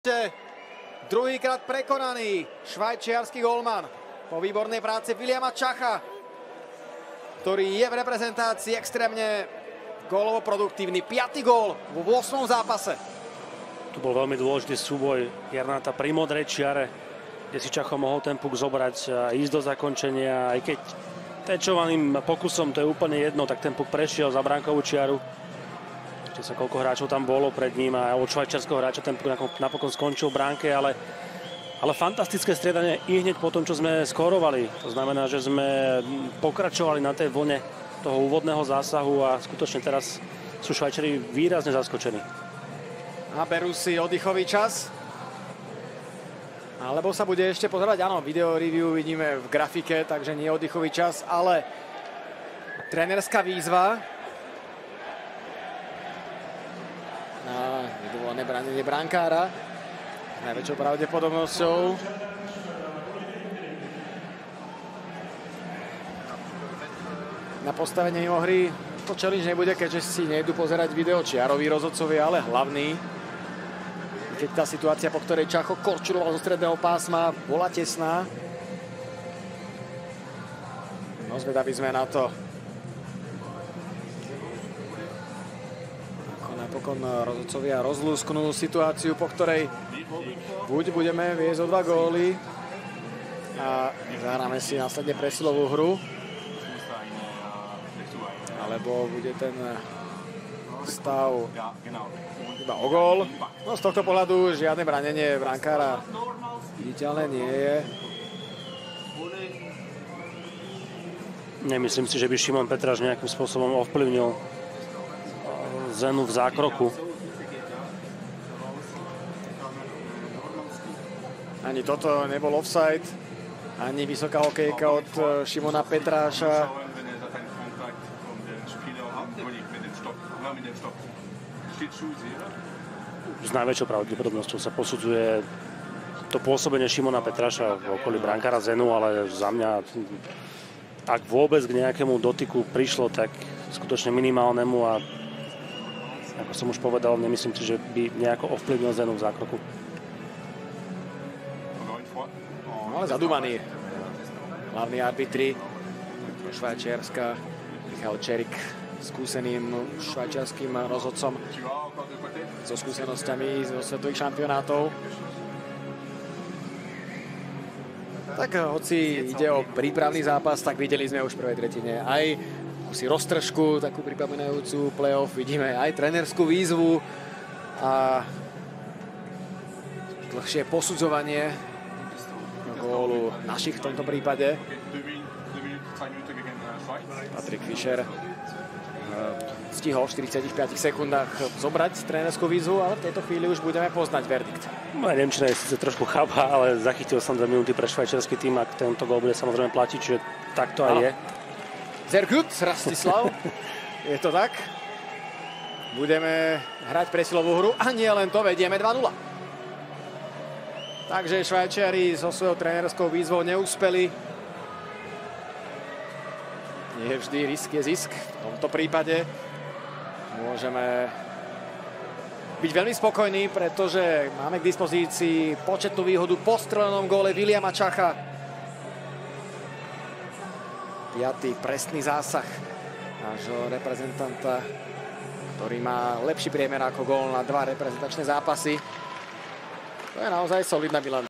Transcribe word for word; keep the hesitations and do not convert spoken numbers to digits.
Druhýkrát prekonaný švajčiarsky golman po výbornej práci Viliama Čacha, ktorý je v reprezentácii extrémne gólovo produktívny. Piatý gól vo ôsmom zápase. Tu bol veľmi dôležitý súboj Jarnáta pri modrej čiare, kde si Čacho mohol ten puk zobrať a ísť do zakončenia. Aj keď tečovaným pokusom, to je úplne jedno, tak ten puk prešiel za bránkovú čiaru. Ešte sa koľko hráčov tam bolo pred ním a od švajčiarskeho hráča ten puk napokon skončil v bránke, ale, ale fantastické striedanie i hneď po tom, čo sme skórovali. To znamená, že sme pokračovali na tej vlne toho úvodného zásahu a skutočne teraz sú Švajčari výrazne zaskočení. A berú si oddychový čas. Alebo sa bude ešte pozerať, áno, video review vidíme v grafike, takže nie oddychový čas, ale trénerská výzva na nedovolené bránenie brankára s najväčšou pravdepodobnosťou. Na postavenie mimo hry to challenge nebude, keďže si nejdu pozerať video čiaroví rozhodcovia, ale hlavný. Keď tá situácia, po ktorej Čacho korčuloval zo stredného pásma, bola tesná. No, zvedaví sme na to. Ako napokon rozhodcovia rozlúsknú situáciu, po ktorej buď budeme viesť o dva góly a zahráme si následne presilovú hru, alebo bude ten stav iba o gól. No z tohto pohľadu žiadne bránenie brankára viditeľné nie je. Nemyslím si, že by Šimon Petráš nejakým spôsobom ovplyvnil Zenu v zákroku. Ani toto nebol offside, ani vysoká hokejka od Šimona Petráša. S najväčšou pravdepodobnosťou sa posudzuje to pôsobenie Šimona Petráša v okolí brankára Zenu, ale za mňa, ak vôbec k nejakému dotyku prišlo, tak skutočne minimálnemu a ako som už povedal, nemyslím si, že by nejako ovplyvnil Zenu v zákroku. No, ale zadúmaný hlavní arbitri Švajčiarska, Michal Čerik, skúseným švajčiarským rozhodcom so skúsenosťami zo svetových šampionátov. Tak hoci ide o prípravný zápas, tak videli sme už v prvej tretine aj si roztržku, takú pripomínajúcu play-off, vidíme aj trénerskú výzvu a dlhšie posudzovanie gólu našich v tomto prípade. Patrik Fischer stihol v štyridsiatich piatich sekundách zobrať trénerskú výzvu, ale v tejto chvíli už budeme poznať verdikt. Moja nemčina je síce trošku chába, ale zachytil som dve minúty pre švajčiarsky tým, ak tento gól bude samozrejme platiť, čiže tak to aj je. Sehr gut, Rastislav. Je to tak. Budeme hrať presilovú hru a nie len to, vedieme dva nula. Takže Švajčiari so svojou trénerskou výzvou neúspeli. Nie vždy risk je zisk. V tomto prípade môžeme byť veľmi spokojní, pretože máme k dispozícii početnú výhodu po strelenom góle Viliama Čacha. Piatý presný zásah nášho reprezentanta, ktorý má lepší priemer ako gól na dva reprezentačné zápasy. To je naozaj solidná bilancia.